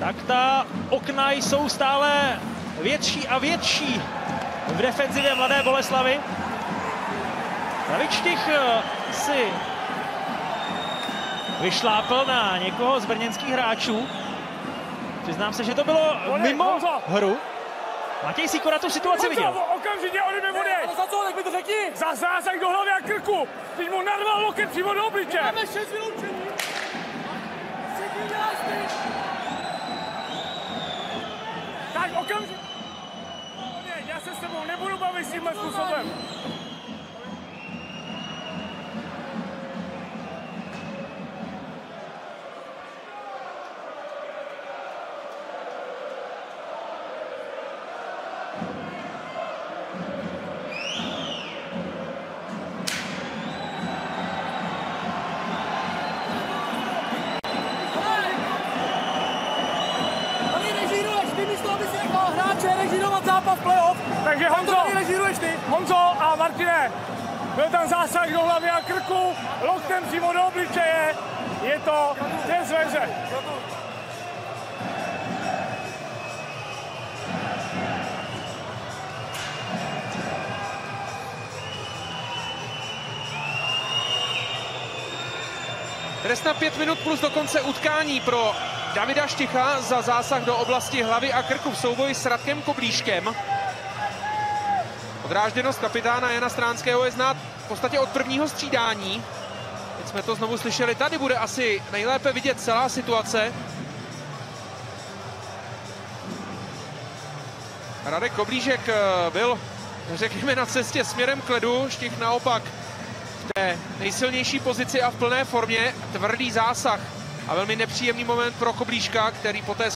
tak ta okna jsou stále větší a větší v defenzivě Mladé Boleslavi. Lavičtich si vyšlápl na někoho z brněnských hráčů. Přiznám se, že to bylo mimo hru. Matěj Sikora tu situaci viděl. Okamžitě ode mě odejď! Ale za co, tak mi to řekni! Za zásah do hlavy a krku! Teď mu narval loket přímo do obliče! Máme 6 vyloučení! Tak okamžitě! Já se s tebou nebudu bavit tímhle způsobem! Zápas playoff. Takže Honzo a Martine, byl tam zásah do hlavy a krku, loktem přímo do obličeje, je to ve hře. Trest na 5 minut plus do konce utkání pro Davida Šticha za zásah do oblasti hlavy a krku v souboji s Radkem Koblíškem. Podrážděnost kapitána Jana Stránského je znát v podstatě od prvního střídání. Teď jsme to znovu slyšeli, tady bude asi nejlépe vidět celá situace. Radek Koblížek byl, řekněme, na cestě směrem k ledu, Štich naopak v té nejsilnější pozici a v plné formě. Tvrdý zásah a velmi nepříjemný moment pro Koblíška, který poté